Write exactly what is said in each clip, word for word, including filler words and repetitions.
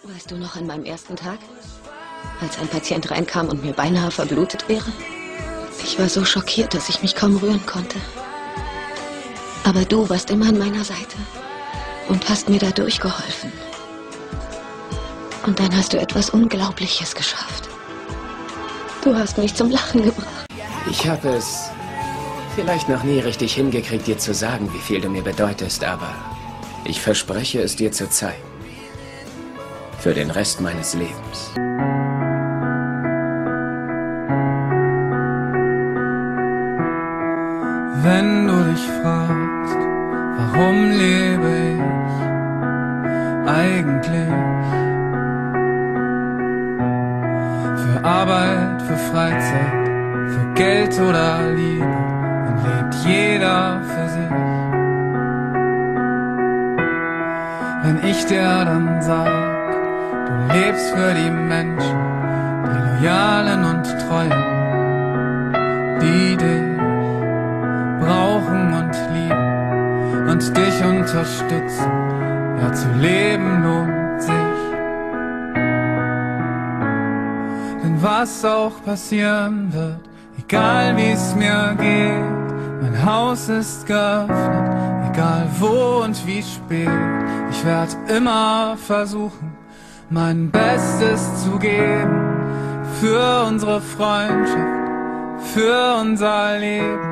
Weißt du noch an meinem ersten Tag, als ein Patient reinkam und mir beinahe verblutet wäre? Ich war so schockiert, dass ich mich kaum rühren konnte. Aber du warst immer an meiner Seite und hast mir dadurch geholfen. Und dann hast du etwas Unglaubliches geschafft. Du hast mich zum Lachen gebracht. Ich habe es vielleicht noch nie richtig hingekriegt, dir zu sagen, wie viel du mir bedeutest, aber ich verspreche es dir zu zeigen. Für den Rest meines Lebens. Wenn du dich fragst, warum lebe ich eigentlich? Für Arbeit, für Freizeit, für Geld oder Liebe, dann lebt jeder für sich. Wenn ich dir dann sag, du lebst für die Menschen, die Loyalen und Treuen, die dich brauchen und lieben und dich unterstützen, ja, zu leben lohnt sich. Denn was auch passieren wird, egal wie es mir geht, mein Haus ist geöffnet, egal wo und wie spät, ich werde immer versuchen, mein Bestes zu geben, für unsere Freundschaft, für unser Leben.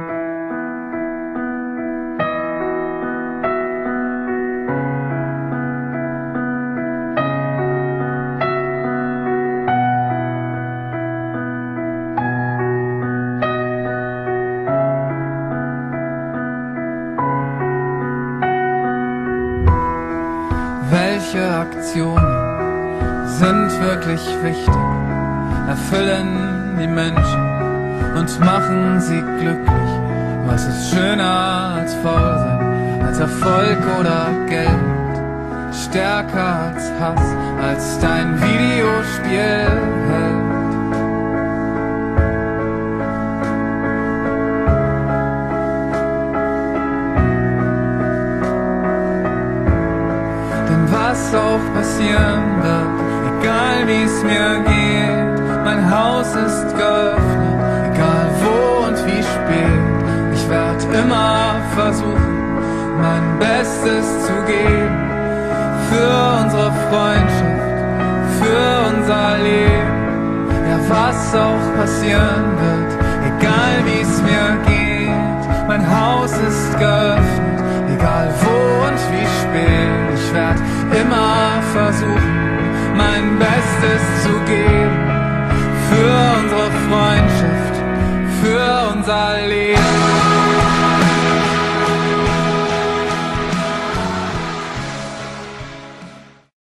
Welche Aktionen sind wirklich wichtig, erfüllen die Menschen und machen sie glücklich? Was ist schöner als Faulsein, als Erfolg oder Geld? Stärker als Hass, als dein Videospiel hält? Was auch passieren wird, egal wie es mir geht, mein Haus ist geöffnet, egal wo und wie spät, ich werde immer versuchen, mein Bestes zu geben, für unsere Freundschaft, für unser Leben. Ja, was auch passieren wird, egal wie es mir geht, mein Haus ist geöffnet, egal wo und wie spät, ich werde immer versuchen, mein Bestes zu geben, für unsere Freundschaft, für unser Leben.